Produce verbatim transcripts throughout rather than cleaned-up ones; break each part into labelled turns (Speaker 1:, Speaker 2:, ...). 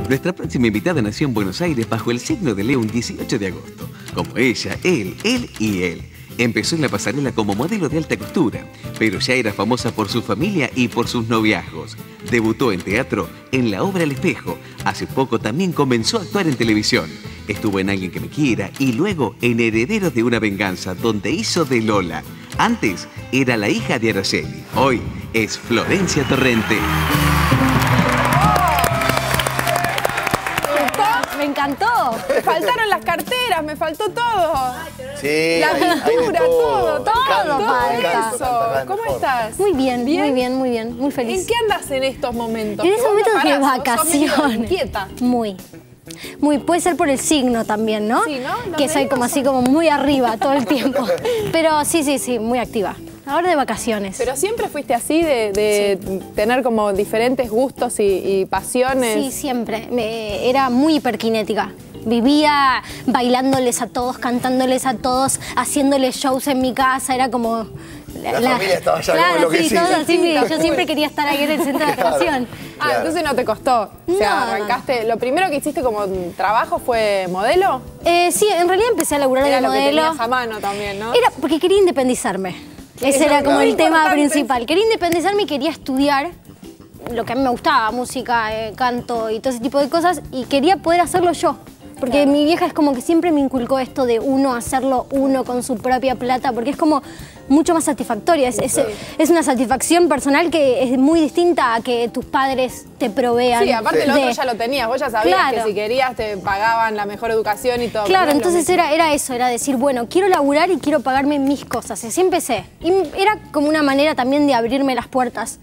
Speaker 1: Nuestra próxima invitada nació en Buenos Aires bajo el signo de Leo un dieciocho de agosto. Como ella, él, él y él. Empezó en la pasarela como modelo de alta costura, pero ya era famosa por su familia y por sus noviazgos. Debutó en teatro en la obra El Espejo. Hace poco también comenzó a actuar en televisión. Estuvo en Alguien que me quiera y luego en Herederos de una venganza, donde hizo de Lola. Antes era la hija de Araceli. Hoy es Florencia Torrente.
Speaker 2: Me encantó. Me faltaron las carteras, me faltó todo.
Speaker 3: Sí,
Speaker 2: la pintura, todo, todo,
Speaker 3: todo
Speaker 2: todo eso. ¿Cómo estás?
Speaker 4: Muy bien,
Speaker 2: bien,
Speaker 4: muy bien, muy bien, muy feliz.
Speaker 2: ¿En qué andas en estos momentos?
Speaker 4: En estos momentos
Speaker 2: no
Speaker 4: de
Speaker 2: parás,
Speaker 4: vacaciones.
Speaker 2: Sos medio inquieta.
Speaker 4: Muy. Muy, puede ser por el signo también, ¿no?
Speaker 2: Sí, ¿no?
Speaker 4: Que soy como así, como muy arriba todo el tiempo. Pero sí, sí, sí, muy activa. Ahora de vacaciones.
Speaker 2: Pero siempre fuiste así, de, de sí. tener como diferentes gustos y, y pasiones.
Speaker 4: Sí, siempre. Me, era muy hiperkinética. Vivía bailándoles a todos, cantándoles a todos, haciéndoles shows en mi casa. Era como...
Speaker 3: La, la familia estaba ya
Speaker 4: claro,
Speaker 3: como
Speaker 4: sí, todos así. Sí, yo siempre quería estar ahí en el centro de atracción.
Speaker 2: Ah, claro. Entonces no te costó. O sea,
Speaker 4: no,
Speaker 2: arrancaste... ¿Lo primero que hiciste como trabajo fue modelo?
Speaker 4: Eh, sí, en realidad empecé a laburar de modelo.
Speaker 2: Era lo que tenías a mano también, ¿no?
Speaker 4: Era porque quería independizarme. Ese era como el tema principal. Quería independizarme y quería estudiar lo que a mí me gustaba, música, eh, canto y todo ese tipo de cosas, y quería poder hacerlo yo. Porque claro. mi vieja es como que siempre me inculcó esto de uno hacerlo uno con su propia plata, porque es como mucho más satisfactoria. Es, es, es una satisfacción personal que es muy distinta a que tus padres te provean.
Speaker 2: Sí, aparte
Speaker 4: de...
Speaker 2: lo otro ya lo tenías, vos ya sabías
Speaker 4: claro.
Speaker 2: que si querías te pagaban la mejor educación y todo.
Speaker 4: Claro, entonces era, era eso, era decir, bueno, quiero laburar y quiero pagarme mis cosas. Así empecé. Y era como una manera también de abrirme las puertas.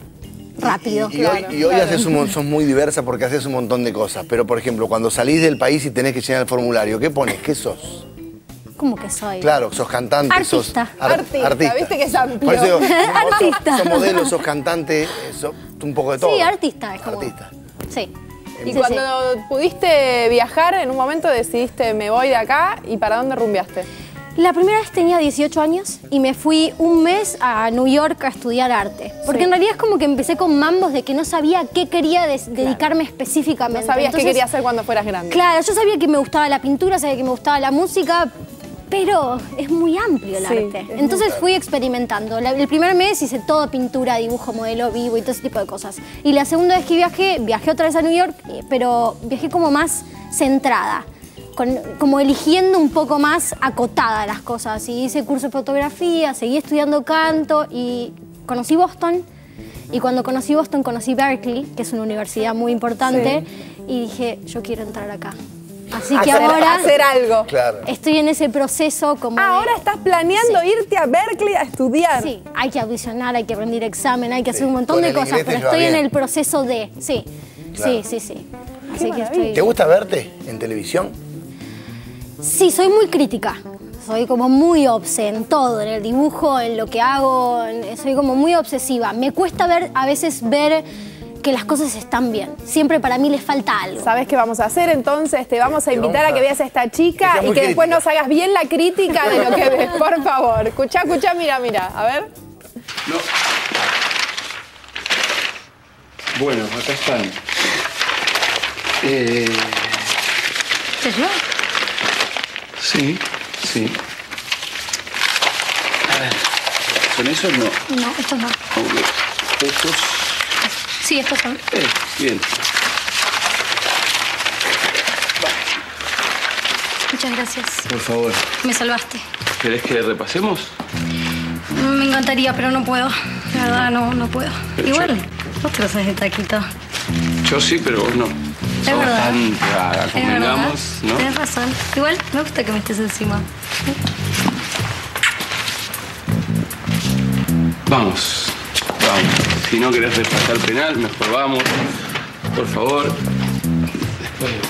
Speaker 4: Rápido.
Speaker 3: Y, y,
Speaker 4: claro,
Speaker 3: hoy, y hoy
Speaker 4: claro.
Speaker 3: haces un, sos muy diversa porque haces un montón de cosas. Pero, por ejemplo, cuando salís del país y tenés que llenar el formulario, ¿qué pones? ¿Qué sos?
Speaker 4: ¿Cómo que soy?
Speaker 3: Claro, sos cantante,
Speaker 4: artista.
Speaker 3: sos... Ar
Speaker 2: artista. Artista, viste que es amplio.
Speaker 3: Por eso digo,
Speaker 4: artista.
Speaker 3: Sos, sos modelo, sos cantante, sos un poco de todo.
Speaker 4: Sí, artista es como...
Speaker 3: Artista.
Speaker 4: Sí.
Speaker 2: Y
Speaker 4: sí,
Speaker 2: cuando
Speaker 4: sí.
Speaker 2: pudiste viajar, en un momento decidiste, me voy de acá, ¿y para dónde rumbeaste?
Speaker 4: La primera vez tenía dieciocho años y me fui un mes a New York a estudiar arte. Porque sí. en realidad es como que empecé con mambos de que no sabía a qué quería de claro. dedicarme específicamente.
Speaker 2: No sabías
Speaker 4: Entonces,
Speaker 2: qué querías hacer cuando fueras grande.
Speaker 4: Claro, yo sabía que me gustaba la pintura, sabía que me gustaba la música, pero es muy amplio el
Speaker 2: sí,
Speaker 4: arte. Entonces fui experimentando. La, el primer mes hice todo pintura, dibujo, modelo vivo y todo ese tipo de cosas. Y la segunda vez que viajé, viajé otra vez a New York, pero viajé como más centrada. Con, como eligiendo un poco más acotada las cosas. Y hice curso de fotografía, seguí estudiando canto y conocí Boston. Y cuando conocí Boston, conocí Berkeley, que es una universidad muy importante. Sí. Y dije, yo quiero entrar acá. Así que
Speaker 2: hacer,
Speaker 4: ahora
Speaker 2: hacer algo.
Speaker 3: Claro.
Speaker 4: Estoy en ese proceso como
Speaker 2: ah,
Speaker 4: de,
Speaker 2: ahora estás planeando sí. irte a Berkeley a estudiar.
Speaker 4: Sí, hay que audicionar, hay que rendir examen, hay que sí. hacer un montón Con de cosas, pero estoy bien. en el proceso de... Sí, claro. sí, sí, sí. Así que estoy...
Speaker 3: ¿Te gusta verte en televisión?
Speaker 4: Sí, soy muy crítica. Soy como muy obse en todo, en el dibujo, en lo que hago. En, soy como muy obsesiva. Me cuesta ver, a veces ver que las cosas están bien. Siempre para mí les falta algo.
Speaker 2: ¿Sabes qué vamos a hacer entonces? Te vamos a invitar a que veas a esta chica y que crítica. después nos hagas bien la crítica de lo que ves, por favor. Escuchá, escuchá, mira, mira. A ver.
Speaker 5: No. Bueno, acá están. Eh...
Speaker 4: ¿Te yo?
Speaker 5: Sí, sí. A ver, ¿son esos no?
Speaker 4: No, estos no.
Speaker 5: Okay. ¿Estos?
Speaker 4: Sí, estos son.
Speaker 5: Eh, bien.
Speaker 4: Muchas gracias.
Speaker 5: Por favor.
Speaker 4: Me salvaste.
Speaker 5: ¿Querés que repasemos?
Speaker 4: Me encantaría, pero no puedo. La verdad, no, no puedo. Pero igual, yo... vos te lo sabes de taquito.
Speaker 5: Yo sí, pero vos no.
Speaker 4: Es
Speaker 5: Sos
Speaker 4: verdad.
Speaker 5: tan rara, convengamos, ¿no?
Speaker 4: Tienes razón. Igual, me gusta que me estés encima.
Speaker 5: Vamos, vamos. Si no querés repasar penal, mejor vamos. Por favor. Después de vos.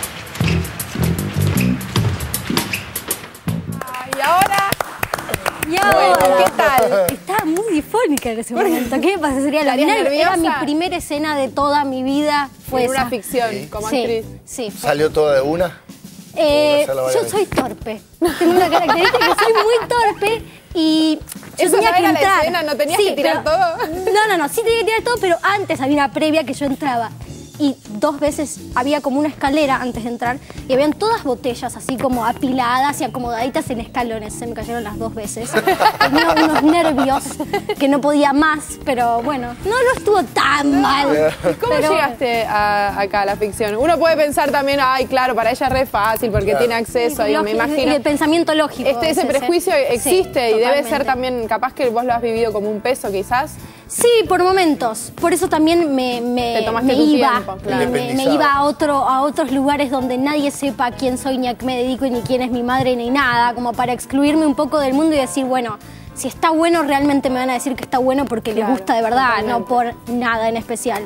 Speaker 2: Y ahora...
Speaker 4: Y ahora,
Speaker 2: bueno, ¿qué tal?
Speaker 4: Estaba muy difónica en ese momento. ¿Qué me pasa? Sería la final. Era mi primera escena de toda mi vida. Fue
Speaker 2: en
Speaker 4: esa.
Speaker 2: una ficción,
Speaker 3: sí.
Speaker 2: como
Speaker 4: sí,
Speaker 2: actriz.
Speaker 4: Sí.
Speaker 3: ¿Salió toda de una?
Speaker 4: Eh, yo soy torpe. Tengo una característica que soy muy torpe y yo
Speaker 2: ¿Eso
Speaker 4: tenía
Speaker 2: no
Speaker 4: que
Speaker 2: era
Speaker 4: entrar.
Speaker 2: la escena? ¿No tenías
Speaker 4: sí,
Speaker 2: que tirar
Speaker 4: pero,
Speaker 2: todo?
Speaker 4: No, no, no. Sí tenía que tirar todo, pero antes había una previa que yo entraba. y dos veces había como una escalera antes de entrar y habían todas botellas así como apiladas y acomodaditas en escalones. Se me cayeron las dos veces. Tenía unos nervios que no podía más, pero bueno, no, no estuvo tan mal.
Speaker 2: ¿Cómo
Speaker 4: pero,
Speaker 2: llegaste a, acá a la ficción? Uno puede pensar también, ay, claro, para ella es re fácil porque claro. tiene acceso, digo, me imagino.
Speaker 4: El pensamiento lógico.
Speaker 2: Este, ese prejuicio ¿eh? existe sí, y debe ser también, capaz que vos lo has vivido como un peso quizás.
Speaker 4: Sí, por momentos. Por eso también me, me, me iba, tiempo, claro. me, me iba a, otro, a otros lugares donde nadie sepa quién soy, ni a qué me dedico, ni quién es mi madre, ni nada, como para excluirme un poco del mundo y decir, bueno, si está bueno, realmente me van a decir que está bueno porque claro, les gusta de verdad, totalmente. No por nada en especial.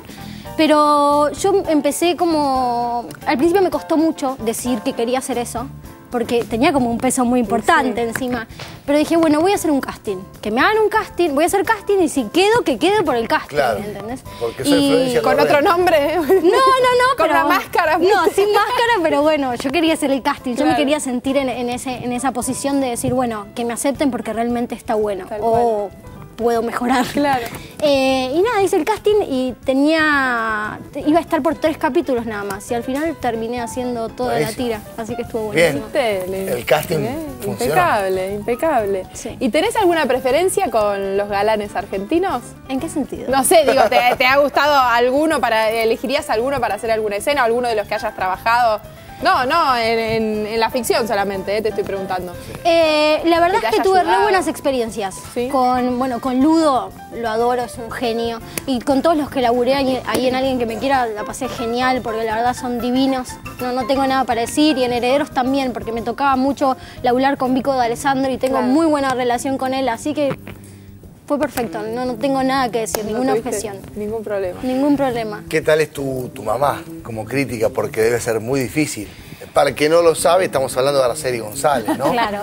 Speaker 4: Pero yo empecé como... Al principio me costó mucho decir que quería hacer eso, porque tenía como un peso muy importante sí. encima. Pero dije, bueno, voy a hacer un casting. Que me hagan un casting, voy a hacer casting y si quedo, que quede por el casting,
Speaker 3: claro,
Speaker 4: ¿entendés?
Speaker 3: Porque
Speaker 2: y con otro nombre.
Speaker 4: No, no, no.
Speaker 2: Con
Speaker 4: pero,
Speaker 2: la máscara.
Speaker 4: No, sin máscara, pero bueno, yo quería hacer el casting. Claro. Yo me quería sentir en, en, ese, en esa posición de decir, bueno, que me acepten porque realmente está bueno. Tal o cual. Puedo mejorar.
Speaker 2: Claro.
Speaker 4: Eh, y nada, hice el casting y tenía... Iba a estar por tres capítulos nada más. Y al final terminé haciendo toda buenísimo. La tira. Así que estuvo buenísimo.
Speaker 3: Bien. El casting
Speaker 2: Bien.
Speaker 3: funcionó.
Speaker 2: Impecable, impecable. Sí. ¿Y tenés alguna preferencia con los galanes argentinos?
Speaker 4: ¿En qué sentido?
Speaker 2: No sé, digo, ¿te, te ha gustado alguno para... ¿Elegirías alguno para hacer alguna escena? ¿Alguno de los que hayas trabajado? No, no, en, en, en la ficción solamente, eh, te estoy preguntando.
Speaker 4: Eh, la verdad que es que tuve re buenas experiencias.
Speaker 2: ¿Sí?
Speaker 4: Con, bueno, con Ludo, lo adoro, es un genio. Y con todos los que laburé ahí, ahí en Alguien que me quiera, la pasé genial, porque la verdad son divinos. No, no tengo nada para decir. Y en Herederos también, porque me tocaba mucho laburar con Vico de Alessandro y tengo claro. muy buena relación con él, así que... Fue perfecto, no, no tengo nada que decir, no ninguna objeción.
Speaker 2: Ningún problema.
Speaker 4: Ningún problema.
Speaker 3: ¿Qué tal es tu, tu mamá como crítica? Porque debe ser muy difícil. Para el que no lo sabe, estamos hablando de Araceli González, ¿no?
Speaker 4: Claro.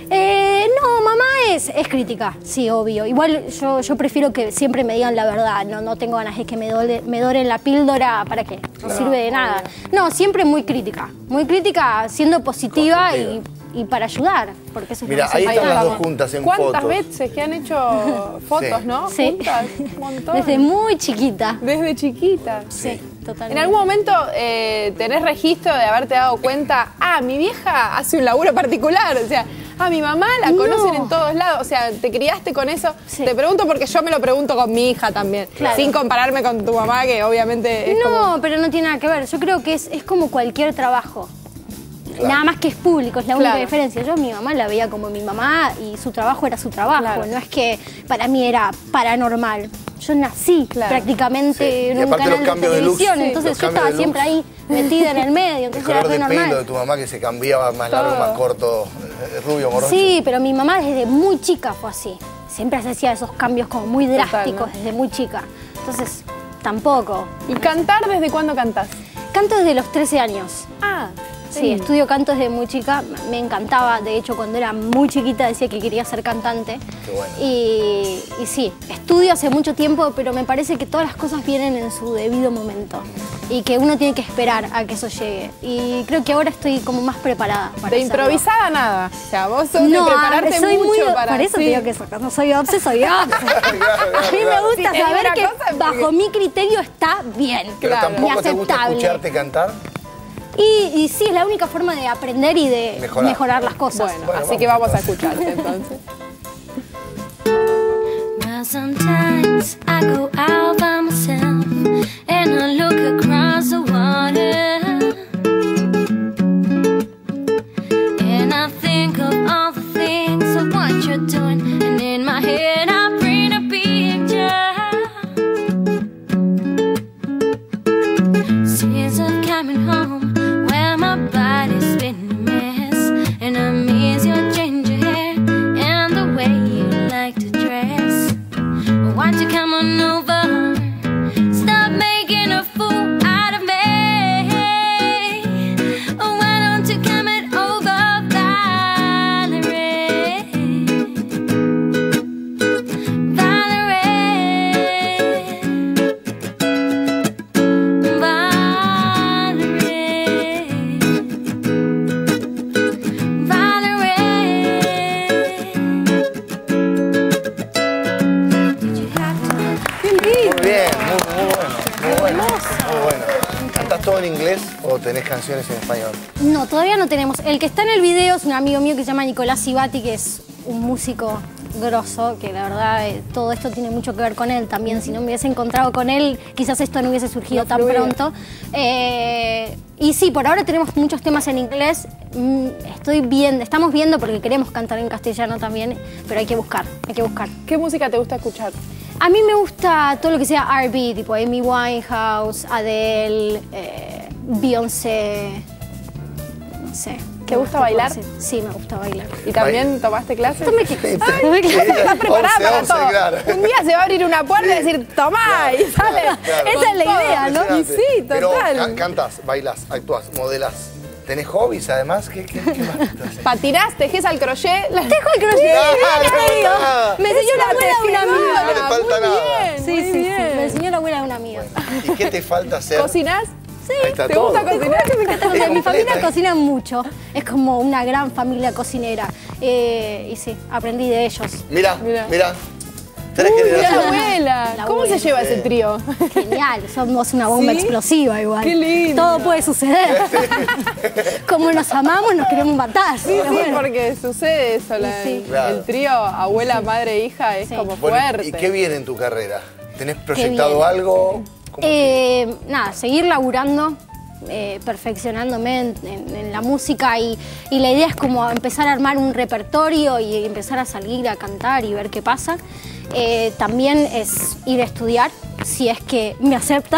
Speaker 4: Eh, no, mamá es, es crítica, sí, obvio. Igual yo, yo prefiero que siempre me digan la verdad, no, no tengo ganas de que me, dole, me doren la píldora, ¿para qué? No, no sirve de nada. No, siempre muy crítica, muy crítica, siendo positiva y... Y para ayudar, porque eso es
Speaker 3: Mira,
Speaker 4: lo que
Speaker 3: ahí están las
Speaker 2: vamos.
Speaker 3: dos juntas en
Speaker 2: ¿Cuántas
Speaker 3: fotos?
Speaker 2: ¿Cuántas veces que han hecho fotos,
Speaker 3: sí.
Speaker 2: no?
Speaker 4: Sí.
Speaker 2: Juntas, un montón.
Speaker 4: Desde muy chiquita.
Speaker 2: Desde chiquita.
Speaker 4: Sí, sí totalmente.
Speaker 2: ¿En algún momento eh, tenés registro de haberte dado cuenta, ah, mi vieja hace un laburo particular? O sea, ah, mi mamá la
Speaker 4: no.
Speaker 2: conocen en todos lados. O sea, ¿te criaste con eso? Sí. Te pregunto porque yo me lo pregunto con mi hija también. Claro. Sin compararme con tu mamá, que obviamente es
Speaker 4: No,
Speaker 2: como...
Speaker 4: pero no tiene nada que ver. Yo creo que es, es como cualquier trabajo. Claro. Nada más que es público, es la única claro. diferencia. Yo a mi mamá la veía como mi mamá y su trabajo era su trabajo. Claro. No es que para mí era paranormal. Yo nací claro. prácticamente sí. en un canal de televisión, de entonces yo estaba siempre ahí metida en el medio, entonces
Speaker 3: el color
Speaker 4: era re
Speaker 3: de
Speaker 4: normal.
Speaker 3: pelo de tu mamá que se cambiaba más largo, Todo. más corto, rubio, morocho.
Speaker 4: Sí, pero mi mamá desde muy chica fue así. Siempre se hacía esos cambios como muy drásticos. Total, ¿no? Desde muy chica. Entonces, tampoco.
Speaker 2: ¿Y cantar desde cuándo cantás?
Speaker 4: Canto desde los trece años.
Speaker 2: Ah.
Speaker 4: Sí, estudio canto desde muy chica, me encantaba, de hecho cuando era muy chiquita decía que quería ser cantante.
Speaker 3: Qué bueno.
Speaker 4: Y, y sí, estudio hace mucho tiempo, pero me parece que todas las cosas vienen en su debido momento y que uno tiene que esperar a que eso llegue. Y creo que ahora estoy como más preparada para
Speaker 2: De hacerlo. Improvisada nada, o sea, vos sos
Speaker 4: no,
Speaker 2: de prepararte
Speaker 4: soy
Speaker 2: mucho
Speaker 4: muy,
Speaker 2: para...
Speaker 4: Por eso
Speaker 2: sí.
Speaker 4: te digo que eso, no soy obse, soy obse.
Speaker 3: claro, claro,
Speaker 4: a mí me gusta
Speaker 2: sí,
Speaker 4: saber que
Speaker 2: porque...
Speaker 4: bajo mi criterio está bien.
Speaker 3: Pero
Speaker 2: claro.
Speaker 3: tampoco te gusta escucharte cantar.
Speaker 4: Y, y sí, es la única forma de aprender y de mejorar,
Speaker 3: mejorar
Speaker 4: las cosas.
Speaker 2: Bueno, bueno así vamos que vamos a escucharte entonces.
Speaker 6: Well, sometimes I go out by myself and I look across the water and I think of all the things of what you're doing and in my head I print a picture scenes of coming home where my body's been a mess and I miss your ginger hair and the way you like to dress. Well, why don't you come on over? Stop making a fool out of me. Oh, why don't you come it over, Valerie? Valerie.
Speaker 3: ¿Cantás todo en inglés o tenés canciones en español?
Speaker 4: No, todavía no tenemos. El que está en el video es un amigo mío que se llama Nicolás Cibati, que es un músico grosso, que la verdad eh, todo esto tiene mucho que ver con él también. Si no me hubiese encontrado con él, quizás esto no hubiese surgido no tan fluye. pronto. Eh, y sí, por ahora tenemos muchos temas en inglés. Mm, estoy viendo, estamos viendo porque queremos cantar en castellano también, pero hay que buscar, hay que buscar.
Speaker 2: ¿Qué música te gusta escuchar?
Speaker 4: A mí me gusta todo lo que sea R and B, tipo Amy Winehouse, Adele, eh, Beyoncé, no sé.
Speaker 2: ¿Te gusta bailar?
Speaker 4: Sí, me gusta bailar.
Speaker 2: ¿Y también tomaste clases?
Speaker 4: Tomé clases.
Speaker 2: Ay, tomé clases. Estás preparada para
Speaker 3: once,
Speaker 2: todo.
Speaker 3: Claro.
Speaker 2: Un día se va a abrir una puerta y decir, tomá,
Speaker 3: Claro,
Speaker 2: y sale.
Speaker 3: claro.
Speaker 2: Esa es la idea, ¿no? Y sí, total.
Speaker 3: Pero ca- cantás, bailás, actuás, modelás. ¿Tenés hobbies además? ¿Qué, qué, qué más te haces?
Speaker 2: Patinás, tejes al crochet. La...
Speaker 4: Tejo el crochet.
Speaker 3: Ah,
Speaker 4: Mira,
Speaker 3: no
Speaker 4: te digo.
Speaker 3: falta nada.
Speaker 4: Me enseñó la abuela de una amiga.
Speaker 3: No le falta
Speaker 2: muy
Speaker 3: nada.
Speaker 2: Bien,
Speaker 4: Sí,
Speaker 2: muy
Speaker 4: sí, sí.
Speaker 2: bien.
Speaker 4: Me enseñó la abuela de una amiga.
Speaker 3: ¿Y qué te falta hacer?
Speaker 2: ¿Cocinás?
Speaker 4: Sí.
Speaker 3: Ahí está
Speaker 2: ¿Te
Speaker 3: todo.
Speaker 2: gusta cocinar?
Speaker 4: Me encanta cocinar. Mi
Speaker 3: completa,
Speaker 4: familia
Speaker 3: ¿eh?
Speaker 4: cocina mucho. Es como una gran familia cocinera. Eh, y sí, aprendí de ellos.
Speaker 3: Mirá,
Speaker 2: Mirá.
Speaker 3: mirá. Tres
Speaker 2: Uy, mira la
Speaker 3: generaciones.
Speaker 2: abuela.
Speaker 4: La
Speaker 2: ¿Cómo
Speaker 4: abuela.
Speaker 2: se lleva ese trío?
Speaker 4: Genial, somos una bomba
Speaker 2: ¿Sí?
Speaker 4: explosiva igual.
Speaker 2: Qué lindo.
Speaker 4: Todo puede suceder. Como nos amamos, nos queremos matar.
Speaker 2: Sí, sí, porque sucede eso. la-
Speaker 4: Sí.
Speaker 2: el,
Speaker 3: Claro.
Speaker 2: el trío abuela, madre, hija es
Speaker 4: Sí.
Speaker 2: como
Speaker 3: Bueno,
Speaker 2: fuerte.
Speaker 3: ¿y qué viene en tu carrera? ¿Tenés proyectado
Speaker 4: viene?
Speaker 3: algo? ¿Cómo
Speaker 4: Eh, nada, seguir laburando, eh, perfeccionándome en, en- en la música y, y la idea es como empezar a armar un repertorio y empezar a salir a cantar y ver qué pasa. Eh, también es ir a estudiar, si es que me aceptan.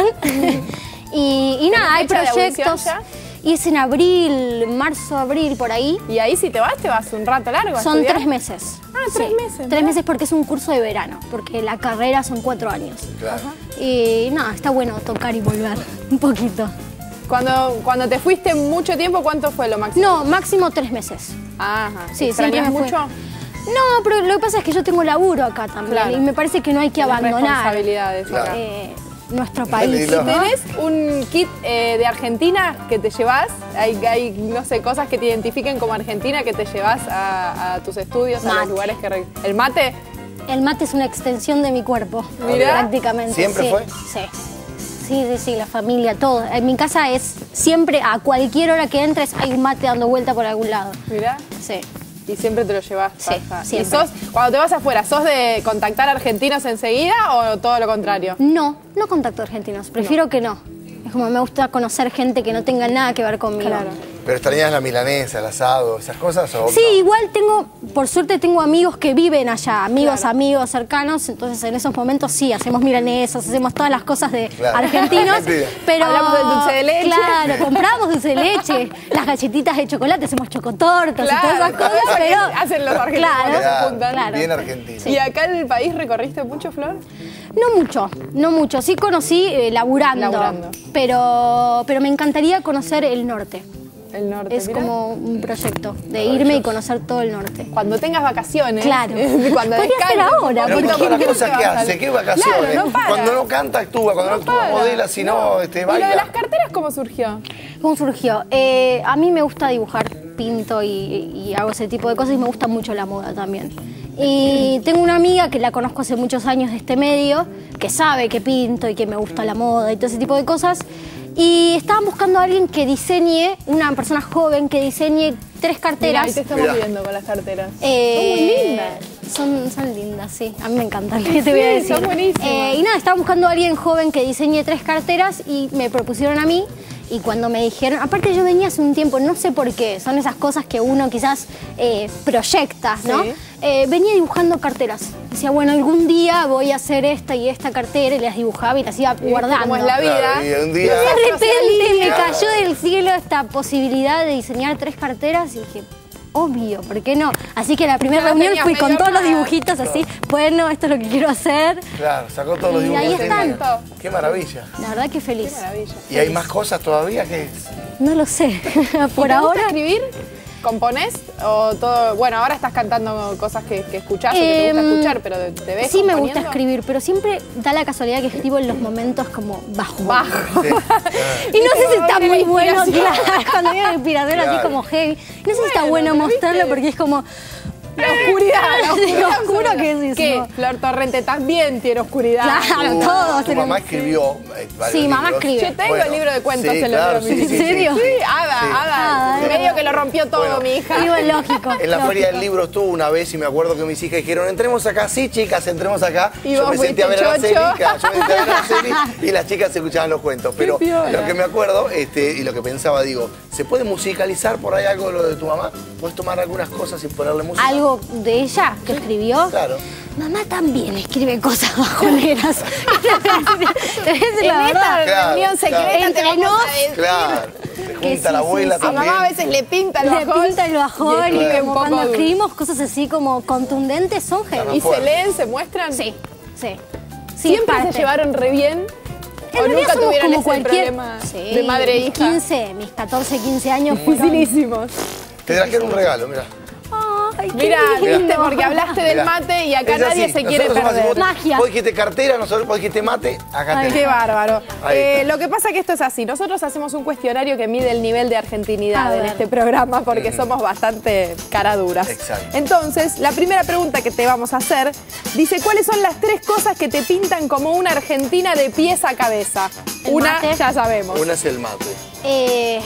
Speaker 4: y, y nada, hay
Speaker 2: fecha de audición
Speaker 4: proyectos.
Speaker 2: ya?
Speaker 4: Y es en abril, marzo, abril, por ahí.
Speaker 2: Y ahí si te vas, te vas un rato largo a
Speaker 4: Son
Speaker 2: estudiar.
Speaker 4: tres meses.
Speaker 2: Ah, tres meses,
Speaker 4: Tres
Speaker 2: mirá.
Speaker 4: meses porque es un curso de verano, porque la carrera son cuatro años.
Speaker 3: Claro.
Speaker 4: Y nada, está bueno tocar y volver un poquito.
Speaker 2: Cuando, cuando te fuiste mucho tiempo, ¿cuánto fue lo máximo?
Speaker 4: No, máximo tres meses.
Speaker 2: Ajá.
Speaker 4: Sí,
Speaker 2: ¿Extrañas
Speaker 4: siempre me fue.
Speaker 2: mucho?
Speaker 4: No, pero lo que pasa es que yo tengo laburo acá también
Speaker 2: Claro.
Speaker 4: y me parece que no hay que
Speaker 2: Tenés
Speaker 4: abandonar
Speaker 2: responsabilidades
Speaker 3: Claro.
Speaker 2: acá.
Speaker 4: eh, nuestro país.
Speaker 3: Dilo.
Speaker 4: ¿no?
Speaker 2: ¿Tenés un kit eh, de Argentina que te llevas? Hay, hay, no sé, cosas que te identifiquen como Argentina que te llevas a, a tus estudios, a
Speaker 4: Mate.
Speaker 2: los lugares que... re- ¿El mate?
Speaker 4: El mate es una extensión de mi cuerpo,
Speaker 2: Mirá.
Speaker 4: prácticamente.
Speaker 3: ¿Siempre
Speaker 4: sí,
Speaker 3: fue?
Speaker 4: Sí. Sí, sí, sí, la familia, todo. En mi casa es siempre, a cualquier hora que entres, hay un mate dando vuelta por algún lado.
Speaker 2: Mirá.
Speaker 4: Sí.
Speaker 2: Y siempre te lo llevas.
Speaker 4: Sí,
Speaker 2: pasa. ¿Y
Speaker 4: siempre.
Speaker 2: sos, cuando te vas afuera, sos de contactar argentinos enseguida o todo lo contrario?
Speaker 4: No, no contacto argentinos, prefiero que no. Es como me gusta conocer gente que no tenga nada que ver conmigo.
Speaker 2: Claro.
Speaker 3: ¿Pero extrañas la milanesa, el asado, esas cosas? O
Speaker 4: Sí,
Speaker 3: no?
Speaker 4: igual tengo, por suerte tengo amigos que viven allá, amigos,
Speaker 2: Claro.
Speaker 4: amigos cercanos, entonces en esos momentos sí, hacemos milanesas, hacemos todas las cosas de
Speaker 3: Claro.
Speaker 4: argentinos,
Speaker 3: Argentina.
Speaker 4: pero...
Speaker 2: Hablamos del dulce de leche.
Speaker 4: Claro, compramos dulce de leche, las galletitas de chocolate, hacemos chocotortas y todas esas cosas,
Speaker 2: cosas que
Speaker 4: pero...
Speaker 2: hacen los argentinos
Speaker 4: Claro,
Speaker 2: cuando se
Speaker 3: Claro,
Speaker 2: juntan.
Speaker 4: claro.
Speaker 3: bien argentino.
Speaker 2: ¿Y acá en el país recorriste mucho, Flor?
Speaker 4: No mucho, no mucho, sí conocí eh, laburando,
Speaker 2: Laburando.
Speaker 4: Pero, pero me encantaría conocer el norte.
Speaker 2: El norte.
Speaker 4: Es
Speaker 2: mirá.
Speaker 4: como un proyecto de irme y conocer todo el norte.
Speaker 2: Cuando tengas vacaciones.
Speaker 4: Claro.
Speaker 2: Cuando
Speaker 4: Podría
Speaker 2: descanses
Speaker 4: ser ahora,
Speaker 2: un
Speaker 3: Pero
Speaker 2: poquito,
Speaker 3: mira todas las
Speaker 2: ¿por qué no
Speaker 3: cosas
Speaker 2: te
Speaker 3: que
Speaker 2: vas a-
Speaker 3: hace, qué vacaciones.
Speaker 2: Claro, no para.
Speaker 3: Cuando no canta, actúa, cuando no,
Speaker 2: No
Speaker 3: actúa,
Speaker 2: para.
Speaker 3: modela, si no, este,
Speaker 2: ¿Y lo de
Speaker 3: baila.
Speaker 2: las carteras cómo surgió?
Speaker 4: ¿Cómo surgió? Eh, a mí me gusta dibujar, pinto y, y hago ese tipo de cosas y me gusta mucho la moda también. Y tengo una amiga que la conozco hace muchos años de este medio, que sabe que pinto y que me gusta la moda y todo ese tipo de cosas. Y estaban buscando a alguien que diseñe, una persona joven que diseñe tres
Speaker 2: Mirá,
Speaker 4: carteras.
Speaker 2: ahí te estamos
Speaker 3: Mirá.
Speaker 2: viendo con las carteras.
Speaker 4: Eh,
Speaker 2: Son muy lindas.
Speaker 4: Son, son lindas, sí. A mí me encantan, ¿qué te voy a
Speaker 2: Sí,
Speaker 4: decir?
Speaker 2: son buenísimas.
Speaker 4: Eh, y nada, estaban buscando a alguien joven que diseñe tres carteras y me propusieron a mí. Y cuando me dijeron, aparte yo venía hace un tiempo, no sé por qué, son esas cosas que uno quizás eh, proyecta, ¿no?
Speaker 2: Sí.
Speaker 4: Eh, venía dibujando carteras. Decía, bueno, algún día voy a hacer esta y esta cartera y las dibujaba y las iba
Speaker 2: ¿Viste
Speaker 4: guardando.
Speaker 2: cómo es la vida?
Speaker 3: Claro, y un día-
Speaker 4: De repente me
Speaker 3: Claro.
Speaker 4: cayó del cielo esta posibilidad de diseñar tres carteras y dije, obvio, ¿por qué no? Así que la primera
Speaker 2: Ya
Speaker 4: reunión
Speaker 2: tenías
Speaker 4: fui con
Speaker 2: medio
Speaker 4: todos los
Speaker 2: armada.
Speaker 4: dibujitos así, bueno, esto es lo que quiero hacer.
Speaker 3: Claro, sacó todos los
Speaker 4: Y
Speaker 3: dibujos.
Speaker 4: ahí
Speaker 3: que
Speaker 4: están.
Speaker 3: tenía. Qué maravilla.
Speaker 4: La verdad que feliz.
Speaker 2: Maravilla.
Speaker 3: ¿Y hay más cosas todavía? ¿Qué es?
Speaker 4: No lo sé, por
Speaker 2: ¿Te
Speaker 4: ahora.
Speaker 2: gusta escribir? ¿Componés? ¿O todo? Bueno, ahora estás cantando cosas que, que escuchás o que te gusta
Speaker 4: Em,
Speaker 2: escuchar, pero ¿te ves
Speaker 4: Sí me gusta
Speaker 2: componiendo?
Speaker 4: escribir, pero siempre da la casualidad que escribo en los momentos como bajo.
Speaker 2: Bajo.
Speaker 3: Sí.
Speaker 4: Y no sé si
Speaker 2: Como
Speaker 4: está
Speaker 2: viene
Speaker 4: muy
Speaker 2: la
Speaker 4: bueno,
Speaker 2: inspiración.
Speaker 4: claro, cuando viene la inspiración así
Speaker 3: Claro.
Speaker 4: como heavy. No sé si está
Speaker 2: Bueno,
Speaker 4: bueno
Speaker 2: pero
Speaker 4: mostrarlo
Speaker 2: viste.
Speaker 4: porque es como,
Speaker 2: La oscuridad, la oscuridad.
Speaker 4: Lo oscuro que es eso.
Speaker 2: ¿Qué? Flor Torrente también tiene oscuridad.
Speaker 4: Claro,
Speaker 3: Tu-
Speaker 4: todos
Speaker 3: Tu
Speaker 4: tenemos.
Speaker 3: mamá escribió eh, varios
Speaker 4: Sí, mamá
Speaker 3: libros.
Speaker 4: escribe.
Speaker 2: Yo tengo
Speaker 3: Bueno,
Speaker 2: el libro de cuentos
Speaker 3: sí,
Speaker 2: en
Speaker 3: claro,
Speaker 2: el
Speaker 3: sí,
Speaker 2: libro.
Speaker 3: sí,
Speaker 4: ¿En serio?
Speaker 2: Sí, Ada,
Speaker 3: Sí.
Speaker 2: Ada.
Speaker 4: Ah,
Speaker 2: Medio que lo rompió todo,
Speaker 3: Bueno.
Speaker 2: mi hija.
Speaker 4: Digo, lógico.
Speaker 3: En la Feria del
Speaker 4: lógico.
Speaker 3: Libro estuvo una vez y me acuerdo que mis hijas dijeron, entremos acá, sí chicas, entremos acá.
Speaker 2: Y
Speaker 3: yo
Speaker 2: vos
Speaker 3: me senté a ver
Speaker 2: fuiste
Speaker 3: a la serie,
Speaker 2: chocho.
Speaker 3: claro, yo me senté a ver a la serie y las chicas escuchaban los cuentos. Pero
Speaker 2: piola.
Speaker 3: lo que me acuerdo este, y lo que pensaba, digo, ¿se puede musicalizar por ahí algo de lo de tu mamá? ¿Puedes tomar algunas cosas y ponerle música?
Speaker 4: Algo de ella que escribió.
Speaker 3: Claro.
Speaker 4: Mamá también escribe cosas bajoneras. Es
Speaker 2: En
Speaker 4: la
Speaker 2: esta
Speaker 4: verdad.
Speaker 3: Claro,
Speaker 2: reunión secreta
Speaker 3: claro.
Speaker 2: te vamos a decir.
Speaker 3: Claro. Se
Speaker 4: Que
Speaker 3: junta
Speaker 4: sí,
Speaker 3: la
Speaker 4: sí,
Speaker 3: abuela
Speaker 4: sí.
Speaker 2: A
Speaker 3: también.
Speaker 2: mamá a veces le pinta el
Speaker 4: Le
Speaker 2: bajón.
Speaker 4: pinta el bajón y,
Speaker 2: escribe
Speaker 4: como
Speaker 2: un poco
Speaker 4: cuando
Speaker 2: duro.
Speaker 4: escribimos cosas así como contundentes son
Speaker 3: Claro.
Speaker 4: heavy.
Speaker 2: ¿Y se leen, se muestran?
Speaker 4: Sí, sí. Sí,
Speaker 2: ¿Siempre
Speaker 4: parte.
Speaker 2: se llevaron re bien?
Speaker 4: En
Speaker 2: ¿O
Speaker 4: realidad
Speaker 2: nunca
Speaker 4: somos
Speaker 2: tuvieron
Speaker 4: como
Speaker 2: ese
Speaker 4: cualquier
Speaker 2: problema
Speaker 4: Sí,
Speaker 2: de madre e
Speaker 4: mis
Speaker 2: hija?
Speaker 4: quince, mis catorce, quince años fueron...
Speaker 2: Dificilísimos.
Speaker 3: Te trajeron un regalo, mira.
Speaker 4: Ay, qué
Speaker 2: Mirá,
Speaker 4: lindo.
Speaker 2: viste, porque hablaste del
Speaker 3: Mirá.
Speaker 2: mate y acá
Speaker 3: Es
Speaker 2: nadie
Speaker 3: así.
Speaker 2: se quiere
Speaker 3: Nosotros somos así.
Speaker 2: perder.
Speaker 3: Vos-
Speaker 4: Magia.
Speaker 3: Vos dijiste cartera, nosotros vos dijiste mate, acá
Speaker 2: Ay,
Speaker 3: tenés.
Speaker 2: qué bárbaro.
Speaker 3: Ahí
Speaker 2: Eh,
Speaker 3: está.
Speaker 2: lo que pasa es que esto es así. Nosotros hacemos un cuestionario que mide el nivel de argentinidad
Speaker 4: A
Speaker 2: en
Speaker 4: ver.
Speaker 2: este programa porque somos bastante caraduras.
Speaker 3: Exacto.
Speaker 2: Entonces, la primera pregunta que te vamos a hacer dice, ¿cuáles son las tres cosas que te pintan como una argentina de pies a cabeza?
Speaker 4: El
Speaker 2: Una,
Speaker 4: mate.
Speaker 2: ya sabemos.
Speaker 3: Una es el mate.
Speaker 4: Eh,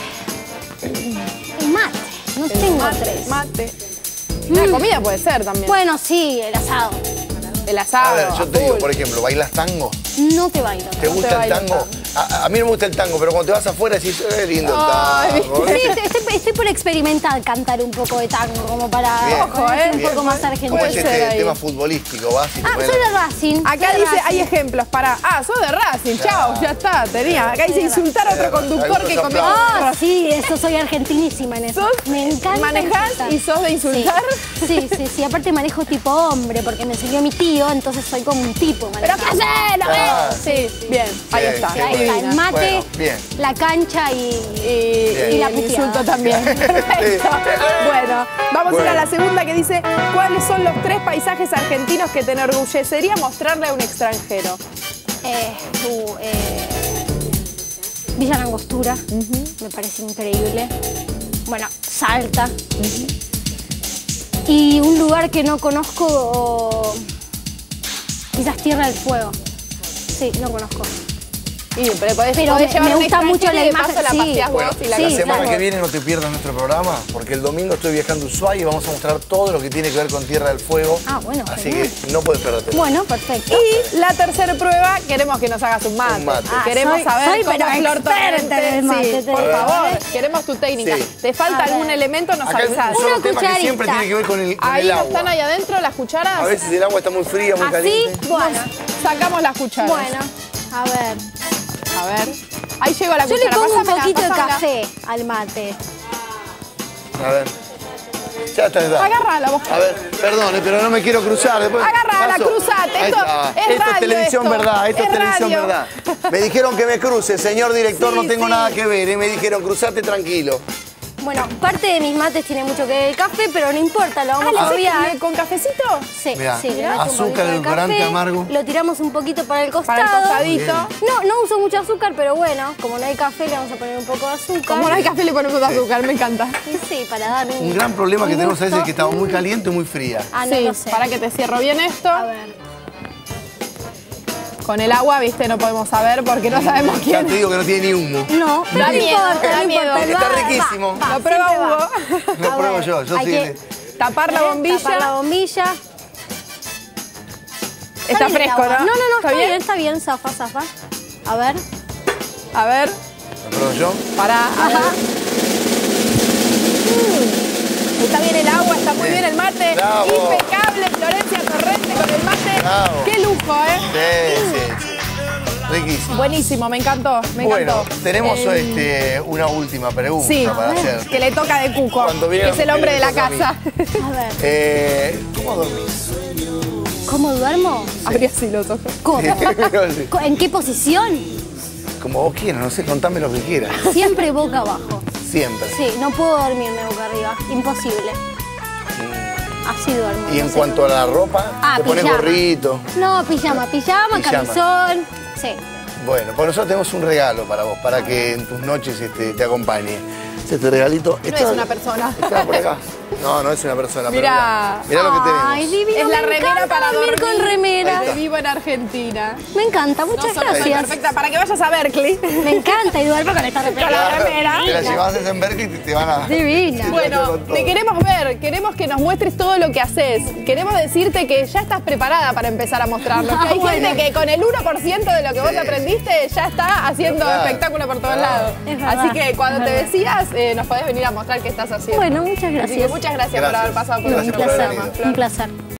Speaker 4: el mate. No
Speaker 2: El
Speaker 4: tengo
Speaker 2: mate,
Speaker 4: tres.
Speaker 2: mate. La comida puede ser también.
Speaker 4: Bueno, sí, el asado.
Speaker 2: El
Speaker 3: A
Speaker 2: asado.
Speaker 3: ver, yo te
Speaker 2: a
Speaker 3: digo,
Speaker 2: full.
Speaker 3: por ejemplo, ¿bailas tango?
Speaker 4: No te bailo.
Speaker 3: ¿Te
Speaker 2: No
Speaker 3: gusta
Speaker 2: te
Speaker 3: el
Speaker 2: bailo
Speaker 3: tango?
Speaker 2: tango.
Speaker 3: A, a mí no me gusta el tango, pero cuando te vas afuera decís, es lindo el
Speaker 2: Ay,
Speaker 3: tango.
Speaker 4: Sí, estoy, estoy- estoy por experimentar cantar un poco de tango, como para
Speaker 3: Bien,
Speaker 2: Ojo,
Speaker 4: ponerse
Speaker 2: eh,
Speaker 4: un
Speaker 3: bien.
Speaker 4: poco más
Speaker 3: ¿Cómo
Speaker 4: argentino.
Speaker 3: es
Speaker 2: Puede ser
Speaker 3: este
Speaker 2: ahí.
Speaker 3: tema futbolístico? Vas y te
Speaker 4: Ah,
Speaker 3: pones
Speaker 4: soy
Speaker 3: la-
Speaker 4: de Racing.
Speaker 2: Acá
Speaker 4: soy de
Speaker 2: dice, hay
Speaker 4: Racing.
Speaker 2: ejemplos para. Ah, sos de Racing, chao, ya está, tenía. Acá dice insultar a otro conductor
Speaker 3: Algunos
Speaker 2: que comió.
Speaker 3: aplausos.
Speaker 4: Ah, sí, eso soy argentinísima en eso.
Speaker 2: ¿Sos?
Speaker 4: Me encanta.
Speaker 2: ¿Manejás
Speaker 4: insultar.
Speaker 2: y sos de insultar?
Speaker 4: Sí, sí, sí, sí. Aparte manejo tipo hombre, porque me enseñó mi tío, entonces soy como un tipo
Speaker 2: ¿Pero qué
Speaker 4: manejando.
Speaker 2: haces? ¿Lo
Speaker 3: Ah.
Speaker 2: ves? Sí, bien, ahí
Speaker 3: Bien,
Speaker 2: está.
Speaker 3: qué
Speaker 4: Ahí está, el
Speaker 2: divina.
Speaker 4: mate,
Speaker 3: Bueno, bien.
Speaker 4: la cancha y...
Speaker 2: Y,
Speaker 3: Bien.
Speaker 2: y
Speaker 4: Y la
Speaker 2: el
Speaker 4: puteada.
Speaker 2: insulto también. Perfecto. Bueno, vamos a ir a la segunda que dice, ¿cuáles son los tres paisajes argentinos que te enorgullecería mostrarle a un extranjero?
Speaker 4: Eh, uh, eh, Villa Langostura, me parece increíble. Bueno, Salta. Y un lugar que no conozco, o quizás Tierra del Fuego. Sí, no conozco.
Speaker 2: Y, pero podés,
Speaker 4: Pero
Speaker 2: podés
Speaker 4: me-
Speaker 2: llevar
Speaker 4: me
Speaker 2: un
Speaker 4: gusta mucho
Speaker 2: extranjero
Speaker 4: la
Speaker 2: y de
Speaker 4: imagen,
Speaker 2: paso la
Speaker 4: sí.
Speaker 2: paseás vos
Speaker 3: Bueno,
Speaker 2: y la
Speaker 4: sí,
Speaker 3: la
Speaker 2: conoces
Speaker 3: semana
Speaker 4: claro.
Speaker 3: que viene no te pierdas nuestro programa, porque el domingo estoy viajando a Ushuaia y vamos a mostrar todo lo que tiene que ver con Tierra del Fuego.
Speaker 4: Ah, bueno,
Speaker 3: Así
Speaker 4: genial.
Speaker 3: que no puedes perderte.
Speaker 4: Bueno, perfecto.
Speaker 2: Y la tercera prueba, queremos que nos hagas un mate.
Speaker 3: Un mate.
Speaker 4: Ah,
Speaker 2: Queremos
Speaker 4: soy-
Speaker 2: saber
Speaker 4: soy,
Speaker 2: cómo
Speaker 4: pero
Speaker 2: Flor
Speaker 4: experta
Speaker 2: Torrente.
Speaker 4: en el mate,
Speaker 2: Sí,
Speaker 4: te
Speaker 2: por
Speaker 4: digo,
Speaker 2: favor,
Speaker 4: ¿eh?
Speaker 2: queremos tu técnica.
Speaker 3: Sí.
Speaker 2: ¿Te falta
Speaker 4: A
Speaker 2: algún
Speaker 4: ver.
Speaker 2: elemento? Nos
Speaker 3: Acá hay un
Speaker 2: avisás.
Speaker 3: solo
Speaker 4: Una
Speaker 3: tema que
Speaker 4: cucharita.
Speaker 3: siempre tiene que ver con el, con
Speaker 2: Ahí
Speaker 3: el
Speaker 2: no
Speaker 3: agua.
Speaker 2: están ahí adentro las cucharas.
Speaker 3: A veces el agua está muy fría, muy
Speaker 4: ¿Así?
Speaker 3: caliente.
Speaker 4: Bueno,
Speaker 2: Sacamos las cucharas.
Speaker 4: bueno. A ver.
Speaker 2: A ver. Ahí llegó la
Speaker 4: Yo
Speaker 2: cuchara.
Speaker 4: le pongo un
Speaker 2: Pásamela,
Speaker 4: poquito de
Speaker 2: pásamela.
Speaker 4: café al mate.
Speaker 3: A ver. Ya está, ya está.
Speaker 2: Agárrala vos.
Speaker 3: A ver, perdone, pero no me quiero cruzar. Después
Speaker 2: Agárrala,
Speaker 3: paso.
Speaker 2: cruzate.
Speaker 3: Ahí
Speaker 2: Esto
Speaker 3: está.
Speaker 2: es
Speaker 3: Esto
Speaker 2: radio,
Speaker 3: es televisión
Speaker 2: esto.
Speaker 3: verdad, esto es,
Speaker 2: Es
Speaker 3: televisión
Speaker 2: radio.
Speaker 3: verdad. Me dijeron que me cruce, señor director,
Speaker 2: Sí,
Speaker 3: no tengo
Speaker 2: sí.
Speaker 3: nada que ver. ¿eh? Me dijeron, cruzate tranquilo.
Speaker 4: Bueno, parte de mis mates tiene mucho que ver el café, pero no importa, lo
Speaker 2: Ah,
Speaker 4: vamos
Speaker 2: ¿le
Speaker 4: a
Speaker 2: haces
Speaker 4: obviar.
Speaker 2: con cafecito?
Speaker 4: Sí,
Speaker 3: Mirá,
Speaker 4: sí, le meto un
Speaker 3: azúcar,
Speaker 4: poquito de
Speaker 3: edulcorante,
Speaker 4: café,
Speaker 3: amargo.
Speaker 4: Lo tiramos un poquito para el costado.
Speaker 2: Para el costadito.
Speaker 4: No, no uso mucho azúcar, pero bueno, como no hay café, le vamos a poner un poco de azúcar.
Speaker 2: Como no hay café, le ponemos azúcar, me encanta.
Speaker 4: Y sí, para dar un,
Speaker 3: Un gran problema que
Speaker 4: un
Speaker 3: tenemos a veces es
Speaker 4: gusto.
Speaker 3: que estaba muy caliente o muy fría.
Speaker 4: Ah, no
Speaker 2: Sí,
Speaker 4: lo sé.
Speaker 2: para que te cierro bien esto.
Speaker 4: A ver.
Speaker 2: Con el agua, viste, no podemos saber porque no sabemos
Speaker 3: Ya
Speaker 2: quién.
Speaker 3: te digo que no tiene ni humo.
Speaker 4: No, pero
Speaker 2: Da
Speaker 4: no
Speaker 2: miedo,
Speaker 4: importa,
Speaker 2: da
Speaker 4: no
Speaker 2: miedo.
Speaker 4: importa.
Speaker 3: Está
Speaker 4: va,
Speaker 3: riquísimo.
Speaker 4: va, va,
Speaker 2: Lo prueba
Speaker 4: siempre va.
Speaker 2: Hugo.
Speaker 3: Lo
Speaker 4: A
Speaker 3: pruebo
Speaker 4: ver,
Speaker 3: yo, yo
Speaker 4: hay
Speaker 3: sí.
Speaker 4: que
Speaker 2: Tapar la
Speaker 4: ¿eh?
Speaker 2: bombilla.
Speaker 4: Tapar la bombilla.
Speaker 2: Está
Speaker 4: bien el
Speaker 2: fresco,
Speaker 4: agua.
Speaker 2: ¿no?
Speaker 4: No, no, no, está, bien?
Speaker 2: bien.
Speaker 4: está bien, zafa, zafa. A ver.
Speaker 2: A ver,
Speaker 3: ¿Lo pruebo yo?
Speaker 2: pará. a ver.
Speaker 4: Ajá.
Speaker 2: Está bien el agua, está muy bien el mate.
Speaker 3: Bravo.
Speaker 2: Impecable, Florencia Torrente con el mate.
Speaker 3: Bravo.
Speaker 2: Qué lujo, ¿eh?
Speaker 3: Sí, sí, sí. Riquísimo.
Speaker 2: Buenísimo, me encantó, me
Speaker 3: Bueno,
Speaker 2: encantó.
Speaker 3: tenemos
Speaker 2: El-
Speaker 3: este, una última pregunta
Speaker 2: Sí,
Speaker 3: para hacer.
Speaker 2: que le toca de Cuco,
Speaker 3: Cuando
Speaker 2: que
Speaker 3: viene
Speaker 2: es
Speaker 3: la
Speaker 2: el hombre de la
Speaker 3: mujer, le toca
Speaker 2: casa.
Speaker 4: A ver.
Speaker 3: Eh, ¿Cómo dormís?
Speaker 4: ¿Cómo duermo?
Speaker 2: Abrí así los ojos.
Speaker 4: ¿Cómo?
Speaker 3: Sí.
Speaker 4: Co- ¿En qué posición?
Speaker 3: Como vos quieras, no sé, contame lo que quieras.
Speaker 4: Siempre boca abajo.
Speaker 3: Siempre.
Speaker 4: Sí, no puedo dormirme boca arriba. Imposible. Así duermo.
Speaker 3: Y en
Speaker 4: no sé
Speaker 3: cuanto a la ropa,
Speaker 4: Ah,
Speaker 3: te pones
Speaker 4: pijama.
Speaker 3: gorrito.
Speaker 4: No, pijama, pijama,
Speaker 3: Pijama.
Speaker 4: camisón. Sí.
Speaker 3: Bueno, pues nosotros tenemos un regalo para vos, para que en tus noches este, te acompañe. Este regalito.
Speaker 2: No es una persona.
Speaker 3: Está por acá. No, no es una persona.
Speaker 2: Mirá.
Speaker 3: Mirá lo que tenemos.
Speaker 4: Ay, divino,
Speaker 2: Es la
Speaker 4: me
Speaker 2: remera
Speaker 4: encanta
Speaker 2: para
Speaker 4: dormir
Speaker 2: dormir.
Speaker 4: con remera.
Speaker 2: De Vivo en Argentina.
Speaker 4: Me encanta, muchas
Speaker 2: No solo soy
Speaker 4: gracias.
Speaker 2: perfecta, para que vayas a Berkeley.
Speaker 4: Me encanta y duermo con esta remera.
Speaker 2: Con la remera.
Speaker 3: Te la llevas en Berkeley y te van a...
Speaker 4: Divina.
Speaker 2: Bueno, te queremos ver, queremos que nos muestres todo lo que haces. Queremos decirte que ya estás preparada para empezar a mostrarnos. Que hay
Speaker 4: Bueno.
Speaker 2: gente que con el uno por ciento de lo que vos aprendiste ya está haciendo
Speaker 3: Claro.
Speaker 2: espectáculo por todos
Speaker 3: Claro.
Speaker 2: lados.
Speaker 4: Es verdad,
Speaker 2: Así que cuando
Speaker 4: es
Speaker 2: te
Speaker 4: verdad.
Speaker 2: decías, eh, nos podés venir a mostrar qué estás haciendo.
Speaker 4: Bueno, muchas
Speaker 2: Así que
Speaker 4: gracias.
Speaker 2: muchas gracias, por
Speaker 3: Gracias.
Speaker 2: haber pasado por
Speaker 4: Un
Speaker 2: nuestro
Speaker 3: por haber
Speaker 2: programa.
Speaker 3: venido.
Speaker 2: Flor.
Speaker 4: Un placer.